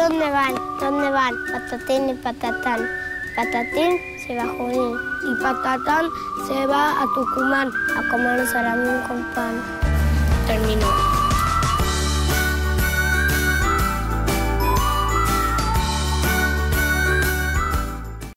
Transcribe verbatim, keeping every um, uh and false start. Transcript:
dónde van? ¿Dónde van? Patatín y patatán. Patatín se va a Junín y patatán se va a Tucumán a comer un salamín con pan. Terminó.